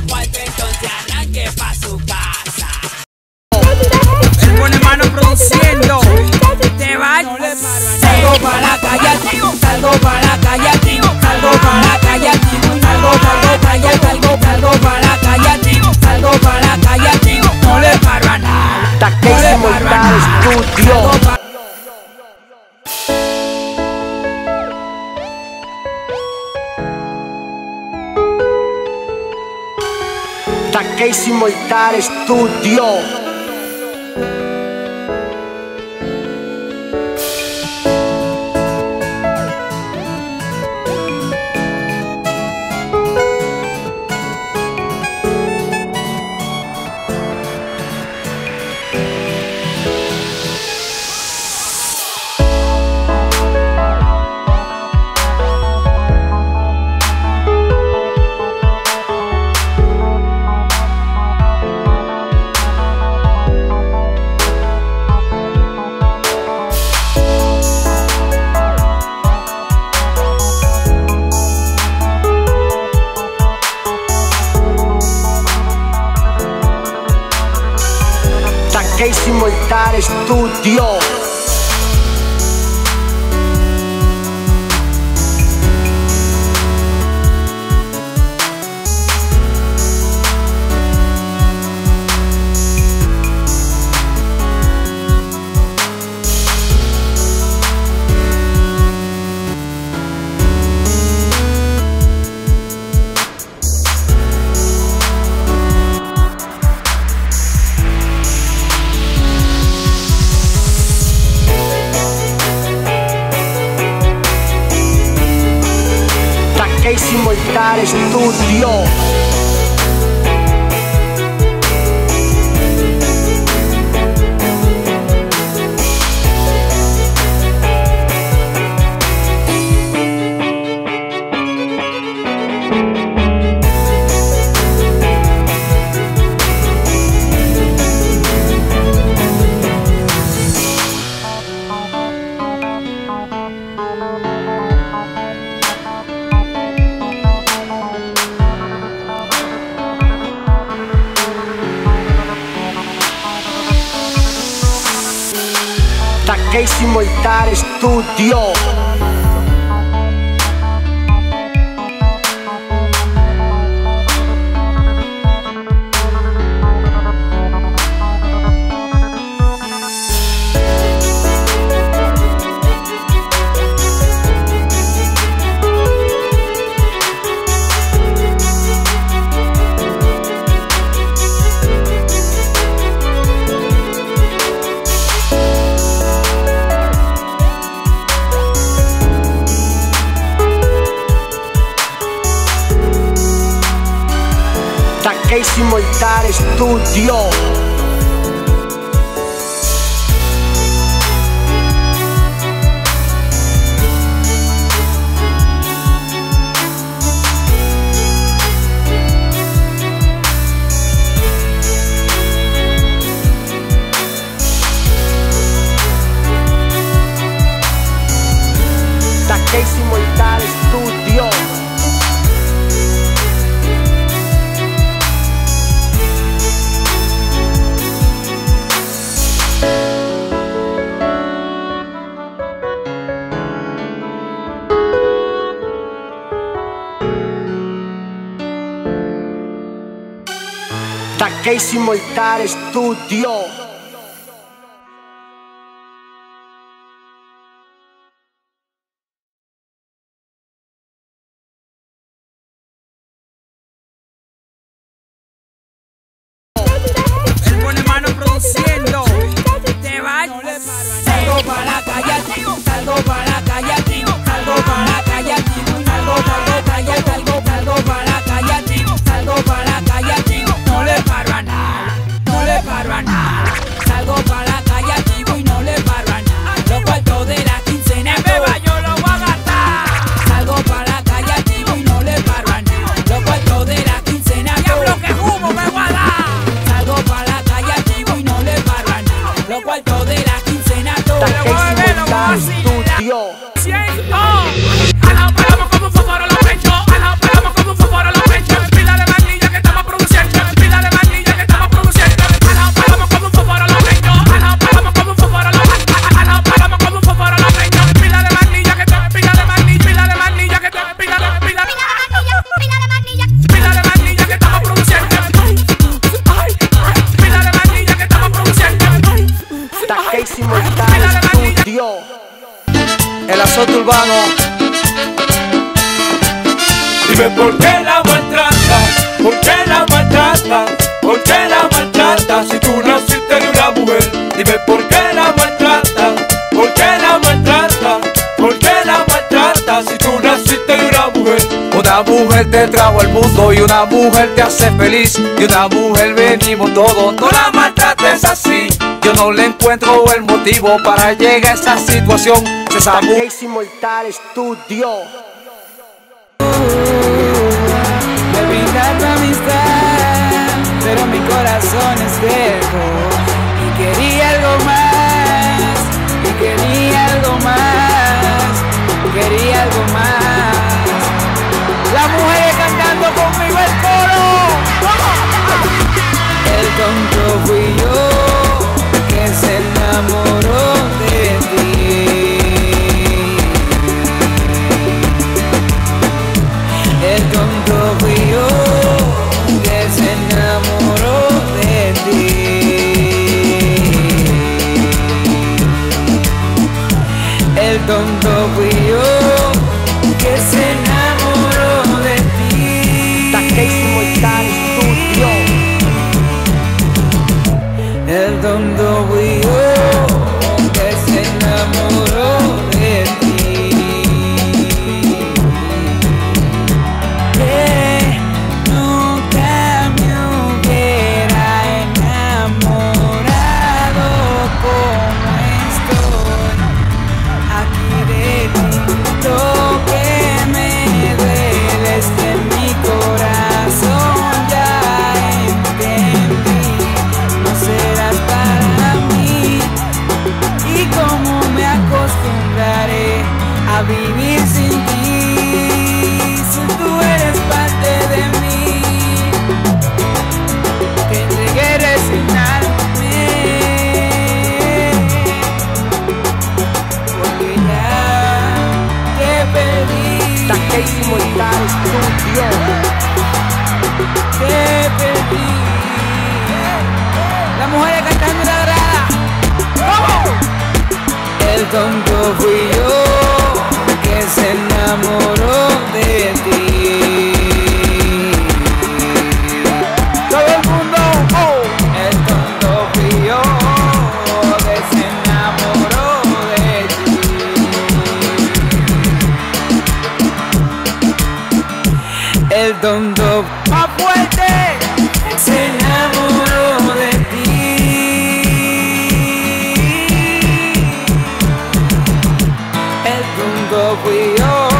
cuarto, entonces arranque pa' su casa. El Pone Mano produciendo. Te vas. Salgo para la calle activo, salgo para la calle activo, salgo para la calle activo, salgo para la calle activo, salgo para la calle activo, salgo para la calle activo, no le paro a nada. Takeishi Mortal Studio. Takeishi Mortal Studio. Takeishi Mortal Studio. Takeishi Mortal Studio. Takeishi Mortal Studio. Takeishi Mortal Studio. Takeishi Mortal Studio. Takeishi Mortal Studio. El Pone Mano produciendo. Te vas. Salgo para la calle activo, salgo para la calle activo, salgo para la calle activo, salgo para la calle activo, salgo para la calle activo, salgo para la calle activo, no le paro a nada, no le paro a nada. Salgo para la calle activo y no le paro a nada. Los cuartos de la quincena beba yo lo voy a gastar. Salgo para la calle activo y no le paro a nada. Los cuartos de la quincena Diablo que humo me voy a dar. salgo para la calle activo y no le paro a nada. Los cuartos de la quincena Te lo voy a beber, lo voy a Takeishi Mortal vacilar. Studio. Arte Urbano. Dime por qué la maltrata, por qué la maltrata, por qué la maltrata si tú naciste de una mujer. Dime por qué la maltrata, por qué la maltrata, por qué la maltrata si tú naciste de una mujer. Una mujer te trajo al mundo y una mujer te hace feliz. Y una mujer venimos todos, no la maltrates así. Yo no le encuentro el motivo para llegar a esta situación. Si esa mujer Takeshi Mortal Studio. Me brinda tu amistad, pero mi corazón es viejo y quería algo más, y quería algo más, quería algo más. Las mujeres cantando conmigo el coro. El tonto fui yo que se enamoró de ti. El tonto fui yo que se enamoró de ti. El tonto fui yo que se enamoró de ti. Takeshi Mortal Studio. El tonto fui yo que se enamoró de ti. Que nunca me hubiera enamorado como estoy aquí de ti. Lo que me duele es que mi corazón ya entendí. No serás para mí y cómo me acostumbraré a vivir sin ti. Si tú eres parte de mí, tendré que resignarme, porque ya te perdí. Takeshi Mortal Studio. Te perdí. Las mujeres cantando en la grada. ¿Cómo? El tonto fui yo que se enamoró de ti. Todo el mundo, oh. El tonto fui yo que se enamoró de ti. El tonto más fuerte se enamoró de ti. El tonto fui yo